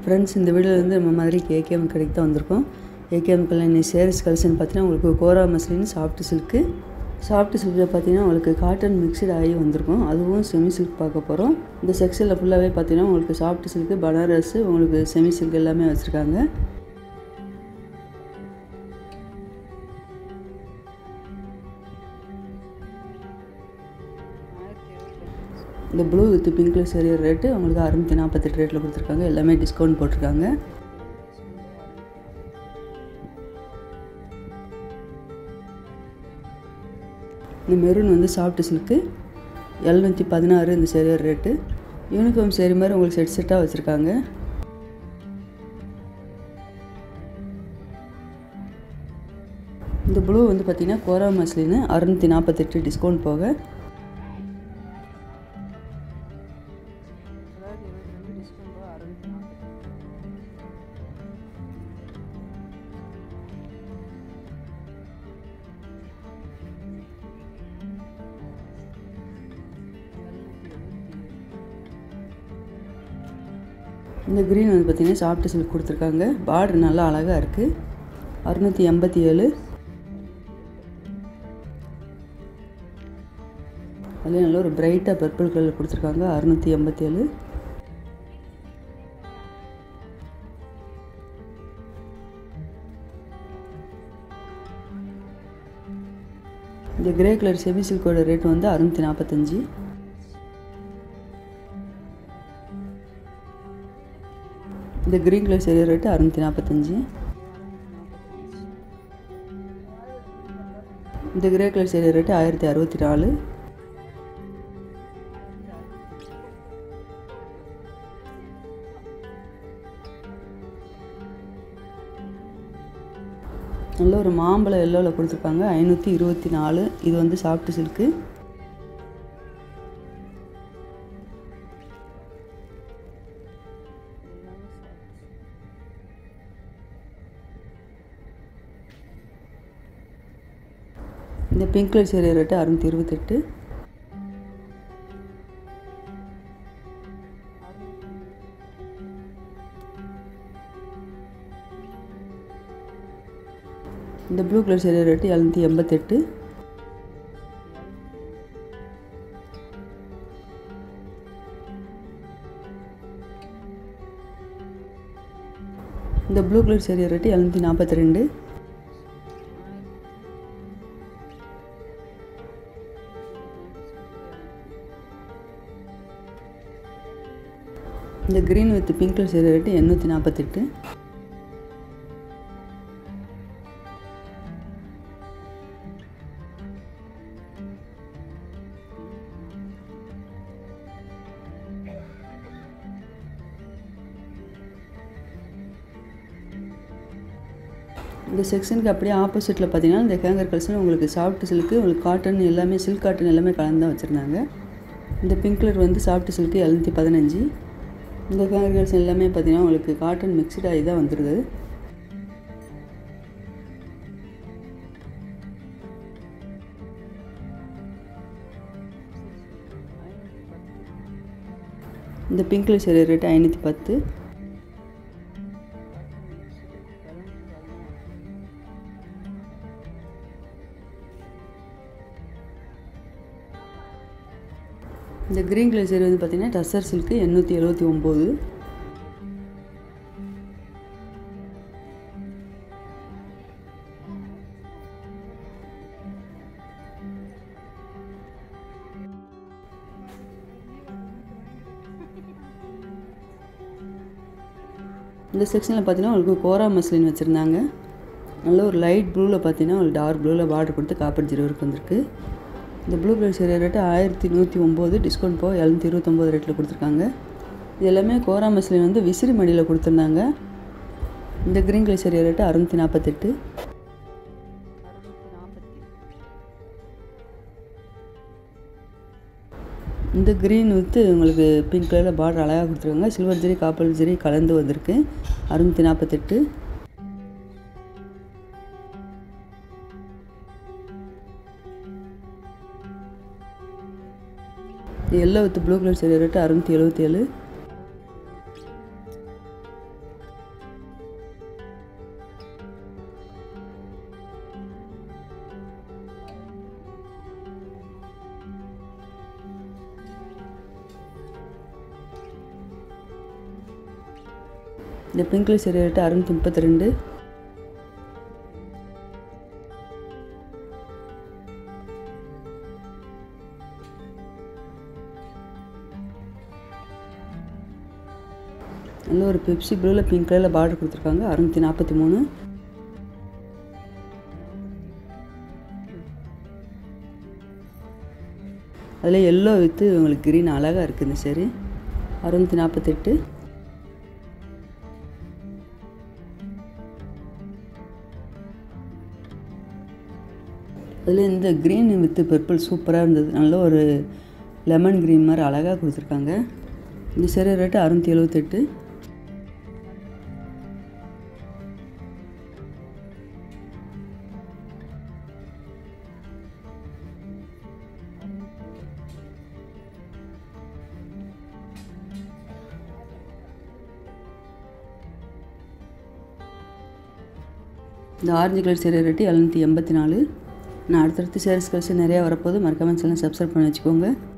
Friends, இந்த வீடியோவில் வந்து நம்ம மாதிரி ஏகேஎம் கடைக்கு தான் வந்திருக்கோம். ஏகேஎம் கல்யாணி சேரீஸ் கலெக்ஷன் பார்த்தீங்கன்னா உங்களுக்கு கோரா மஸ்லின் சாஃப்ட் சில்க்கு பார்த்தீங்கன்னா உங்களுக்கு காட்டன் மிக்சட் ஆகி வந்திருக்கும். அதுவும் செமி சில்க் பார்க்க போகிறோம். இந்த செக்ஷனில் ஃபுல்லாகவே பார்த்தீங்கன்னா உங்களுக்கு சாஃப்ட் சில்க்கு, பனாரஸ், உங்களுக்கு செமி சில்க் எல்லாமே வச்சுருக்காங்க. இந்த blue with pink colour sari rate உங்களுக்கு 648 ரேட்டில் கொடுத்துருக்காங்க. எல்லாமே டிஸ்கவுண்ட் போட்டிருக்காங்க. இந்த மெரூன் வந்து சாஃப்ட் சில்க்கு 716 இந்த சேரீ ரேட்டு. யூனிஃபார்ம் சேரீ மாதிரி உங்களுக்கு செட்டாக வச்சுருக்காங்க. இந்த ப்ளூ வந்து பார்த்திங்கன்னா கோரா மஸ்லின்னு 648 டிஸ்கவுண்ட் போக. இந்த க்ரீன் வந்து பார்த்திங்கன்னா சாஃப்ட் சில்க் கொடுத்துருக்காங்க. பார்டர் நல்லா அழகாக இருக்குது. 687. அதுலேயும் நல்ல ஒரு பிரைட்டாக பர்பிள் கலர் கொடுத்துருக்காங்க. 687. இந்த கிரே கலர் செமி சில்கோட ரேட் வந்து 645. இந்த கிரீன் கலர் சேரீ ரேட்டு 645. இந்த கிரே கலர் சேரீ ரேட்டு 1064. நல்ல ஒரு மாம்பழம் எல்லோவில் கொடுத்துருக்காங்க. 524. இது வந்து சாஃப்ட் சில்க்கு. இந்த பிங்க் கலர் சேரீ ரேட்டு 628. இந்த ப்ளூ கலர் சேரீ ரேட்டு 788. இந்த ப்ளூ கலர் சேரீ ரேட்டு 742. இந்த green with pink colour sari rate 848. இந்த செக்ஷனுக்கு அப்படியே ஆப்போசிட்டில் பார்த்தீங்கன்னா இந்த ஹேங்கர் கலெக்ஷன் உங்களுக்கு சாஃப்ட் சில்க்கு, உங்களுக்கு காட்டன் எல்லாமே சில்க் காட்டன் எல்லாமே கலந்து தான் வச்சுருந்தாங்க. இந்த பிங்க் கலர் வந்து சாஃப்ட் சில்க்கு 715. இந்த ஹேங்கர் கலெக்ஷன் எல்லாமே பார்த்தீங்கன்னா உங்களுக்கு காட்டன் மிக்சட் ஆகி தான் வந்துருது. இந்த பிங்க் கலர் சேரீ ரேட்டு 510. இந்த க்ரீன் கலர் சேரீ வந்து பார்த்திங்கன்னா டசர் சில்க்கு 879. இந்த செக்ஷனில் பார்த்தீங்கன்னா உங்களுக்கு கோரா மஸ்லின் வச்சுருந்தாங்க. நல்ல ஒரு லைட் ப்ளூவில் பார்த்தீங்கன்னா ஒரு டார்க் ப்ளூவில் பார்டர் கொடுத்து காப்பர் ஜீரோ வரைக்கும் வந்திருக்கு. இந்த blue colour sari rate 1109 discount போக 729 ரேட்டில் கொடுத்துருக்காங்க. இது எல்லாமே கோரா மஸ்லின் வந்து விசிறி மடியில் கொடுத்துருந்தாங்க. இந்த க்ரீன் கலர் சேரீ ரேட்டு 648. இந்த க்ரீன் வித்து உங்களுக்கு பிங்க் கலரில் பார்டர் அழகாக கொடுத்துருக்காங்க. சில்வர் ஜெரி காப்பர் ஜெரி கலந்து வந்திருக்கு. 648. Yellow with blue colour sari rate 677. இந்த பிங்க் கலர் சேரீ ரேட்டு 632. நல்ல ஒரு பெப்சி ப்ளூவில் பிங்க் கலரில் பார்டர் கொடுத்துருக்காங்க. 643. அதில் எல்லோ வித்து உங்களுக்கு க்ரீன் அழகாக இருக்குது இந்த சேரீ. 648. அதில் இந்த க்ரீன் வித்து பர்பிள் சூப்பராக இருந்தது. நல்ல ஒரு லெமன் க்ரீன் மாதிரி அழகாக கொடுத்துருக்காங்க. இந்த சேரீ ரேட்டு 678. இந்த ஆரஞ்சு கலர் சேரீ ரேட்டு 784. நான் அடுத்தடுத்து சேரீஸ் கலெக்ஷன் நிறையா வரப்போது. மறக்காமல் சேனல் சப்ஸ்கிரைப் பண்ணி வச்சுக்கோங்க.